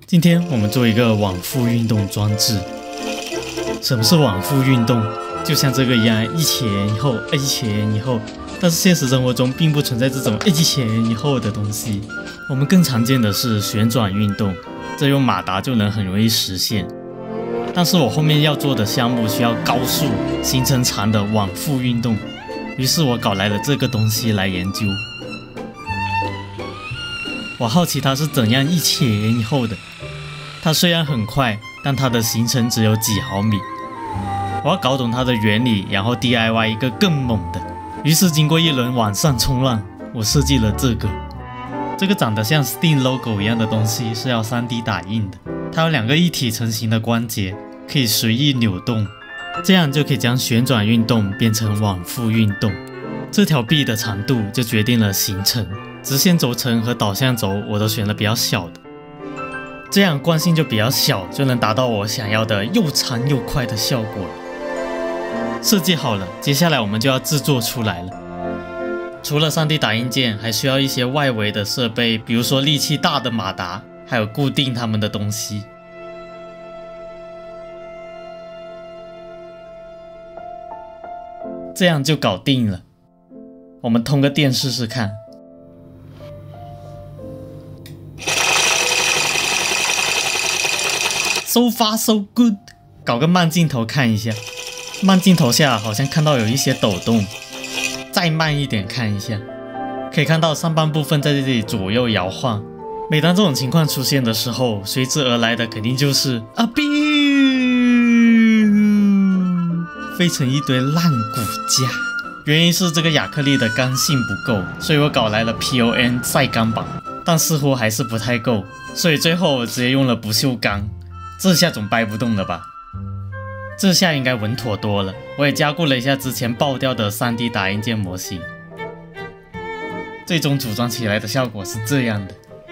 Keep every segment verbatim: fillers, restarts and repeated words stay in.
今天我们做一个往复运动装置。什么是往复运动？就像这个一样，一前一后，一前一后。但是现实生活中并不存在这种一前一后的东西。我们更常见的是旋转运动，这用马达就能很容易实现。但是我后面要做的项目需要高速、行程长的往复运动，于是我搞来了这个东西来研究。我好奇它是怎样一前一后的。它虽然很快，但它的行程只有几毫米。我要搞懂它的原理，然后 D I Y 一个更猛的。于是经过一轮网上冲浪，我设计了这个。这个长得像 Steam logo 一样的东西是要 三 D 打印的，它有两个一体成型的关节，可以随意扭动，这样就可以将旋转运动变成往复运动。这条臂的长度就决定了行程，直线轴承和导向轴我都选了比较小的，这样惯性就比较小，就能达到我想要的又长又快的效果了。设计好了，接下来我们就要制作出来了。除了 三 D 打印件，还需要一些外围的设备，比如说力气大的马达，还有固定它们的东西。这样就搞定了。我们通个电试试看。So far so good， 搞个慢镜头看一下。慢镜头下好像看到有一些抖动，再慢一点看一下，可以看到上半部分在这里左右摇晃。每当这种情况出现的时候，随之而来的肯定就是啊哔，飞成一堆烂骨架。原因是这个亚克力的刚性不够，所以我搞来了 P O N 晒钢板，但似乎还是不太够，所以最后我直接用了不锈钢。这下总掰不动了吧？这下应该稳妥多了。我也加固了一下之前爆掉的 三 D 打印件模型，最终组装起来的效果是这样的。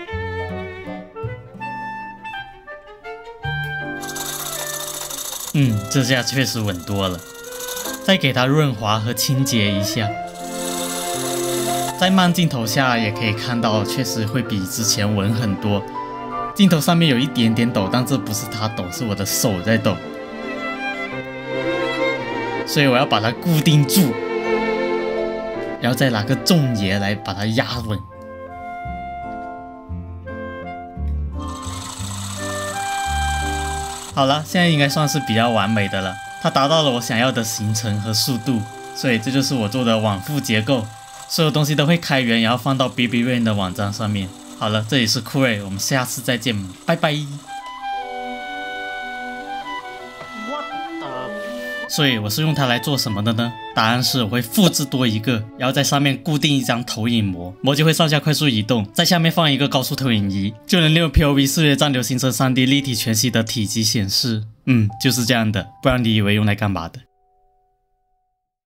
嗯，这下确实稳多了。再给它润滑和清洁一下。在慢镜头下也可以看到，确实会比之前稳很多。镜头上面有一点点抖，但这不是它抖，是我的手在抖。所以我要把它固定住，然后再拿个重爷来把它压稳。好了，现在应该算是比较完美的了。它达到了我想要的行程和速度，所以这就是我做的往复结构。所有东西都会开源，然后放到 B B Rain 的网站上面。好了，这里是酷瑞，我们下次再见，拜拜。所以我是用它来做什么的呢？答案是我会复制多一个，然后在上面固定一张投影膜，膜就会上下快速移动，在下面放一个高速投影仪，就能利用 P O V 视觉暂留形成 三 D 立体全息的体积显示。嗯，就是这样的，不然你以为用来干嘛的？